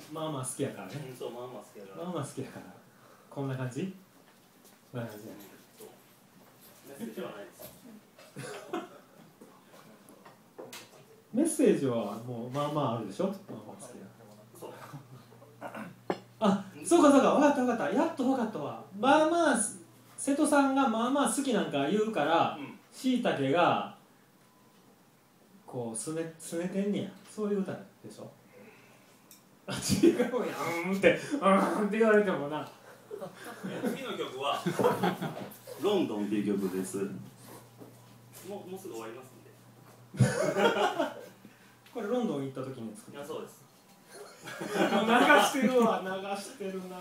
まあまあ好きやからね。 そう、まあまあ好きやから。 まあまあ好きやから。こんな感じ？こんな感じやね。 メッセージはないです。 メッセージはもうまあまああるでしょ。まあまあ好きや。 そう。 あ、そうかそうか、分かった分かった、やっと分かったわ。まあまあ瀬戸さんがまあまあ好きなんか言うからしいたけがこうすねてんねや、そういう歌でしょ。あ、違うやんって言われてもな。 次の曲はロンドンっていう曲です。もうすぐ終わりますんで。 これロンドン行った時に作った。 そうです。 もう流してるわ、流してるな。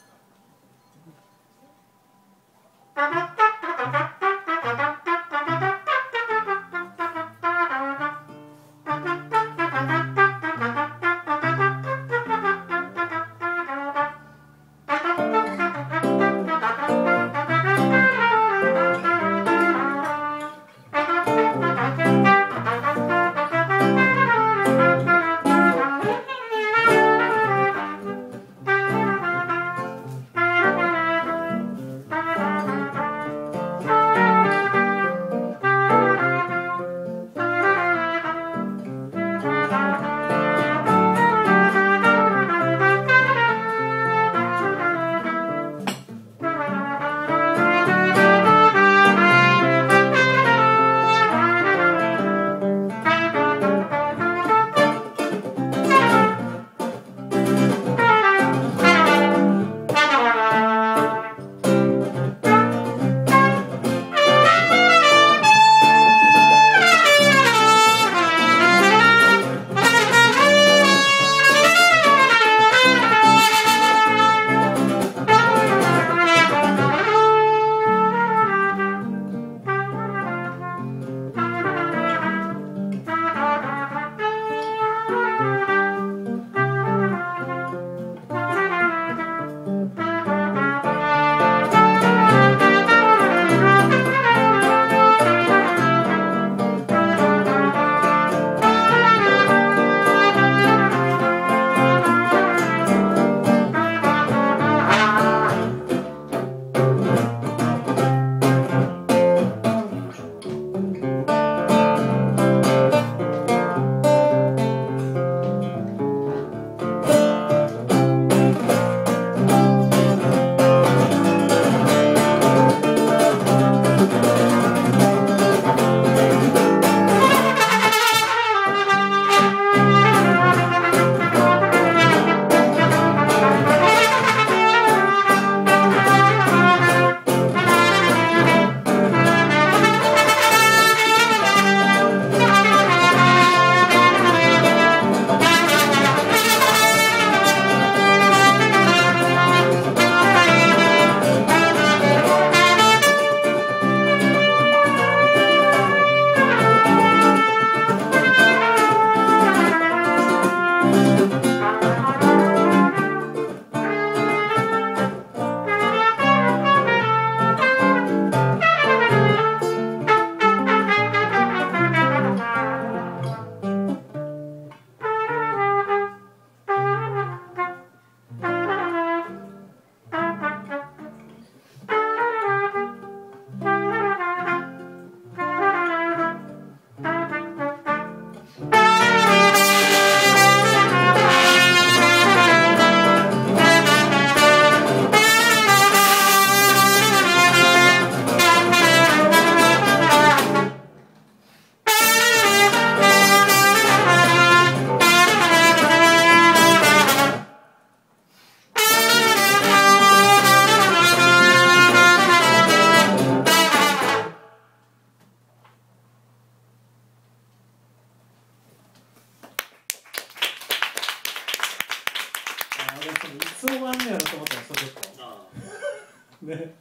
いつ終わんねやろと思ったらそれね。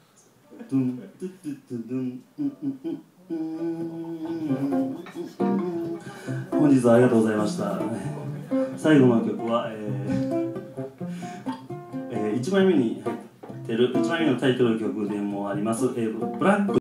本日はありがとうございました。最後の曲は、1枚目に入ってる1枚目のタイトル曲でもあります、ブラック